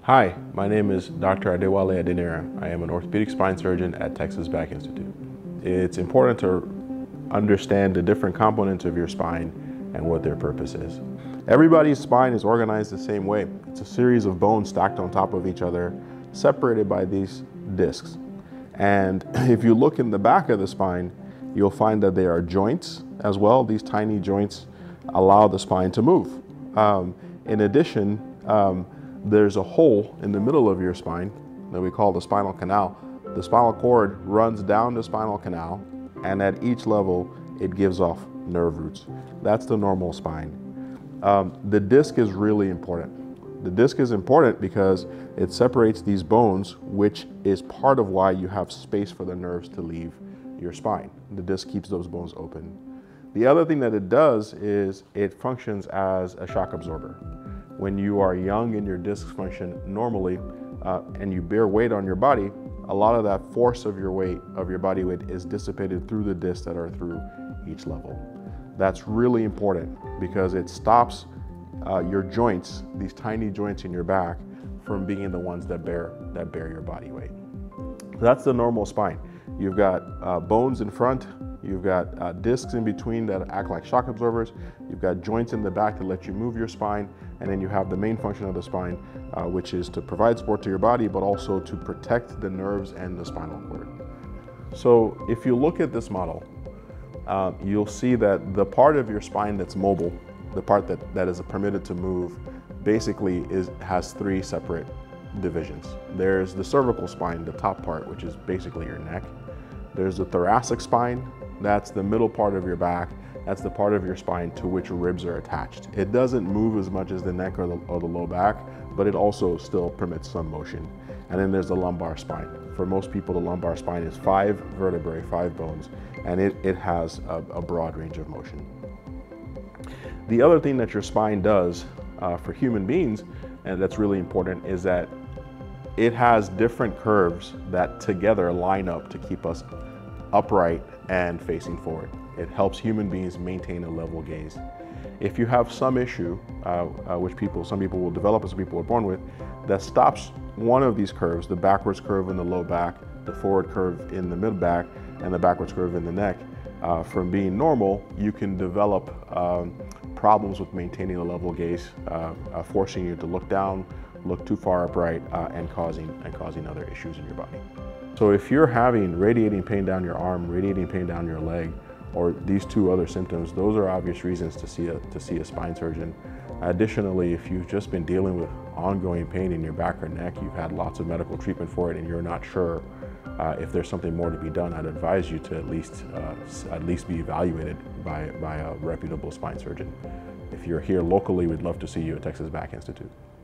Hi, my name is Dr. Adewale Adeniran. I am an orthopedic spine surgeon at Texas Back Institute. It's important to understand the different components of your spine and what their purpose is. Everybody's spine is organized the same way. It's a series of bones stacked on top of each other, separated by these discs. And if you look in the back of the spine, you'll find that there are joints as well. These tiny joints allow the spine to move. In addition, there's a hole in the middle of your spine that we call the spinal canal. The spinal cord runs down the spinal canal, and at each level, it gives off nerve roots. That's the normal spine. The disc is really important. The disc is important because it separates these bones, which is part of why you have space for the nerves to leave your spine. The disc keeps those bones open. The other thing that it does is it functions as a shock absorber. When you are young and your discs function normally and you bear weight on your body, a lot of that force of your weight, of your body weight, is dissipated through the discs that are through each level. That's really important because it stops your joints, these tiny joints in your back, from being the ones that bear your body weight. That's the normal spine. You've got bones in front, you've got discs in between that act like shock absorbers, you've got joints in the back to let you move your spine, and then you have the main function of the spine, which is to provide support to your body, but also to protect the nerves and the spinal cord. So if you look at this model, you'll see that the part of your spine that's mobile, the part that is permitted to move, basically has three separate divisions. There's the cervical spine, the top part, which is basically your neck. There's the thoracic spine, that's the middle part of your back. That's the part of your spine to which ribs are attached. It doesn't move as much as the neck or the low back, but it also still permits some motion. And then there's the lumbar spine. For most people, the lumbar spine is 5 vertebrae, 5 bones, and it has a broad range of motion. The other thing that your spine does for human beings, and that's really important, is that it has different curves that together line up to keep us upright and facing forward. It helps human beings maintain a level gaze. If you have some issue, which some people will develop and some people are born with, that stops one of these curves, the backwards curve in the low back, the forward curve in the mid back, and the backwards curve in the neck, from being normal, you can develop problems with maintaining a level gaze, forcing you to look down, look too far upright, and causing other issues in your body. So if you're having radiating pain down your arm, radiating pain down your leg, or these two other symptoms, those are obvious reasons to see a spine surgeon. Additionally, if you've just been dealing with ongoing pain in your back or neck, you've had lots of medical treatment for it, and you're not sure if there's something more to be done, I'd advise you to at least be evaluated by a reputable spine surgeon. If you're here locally, we'd love to see you at Texas Back Institute.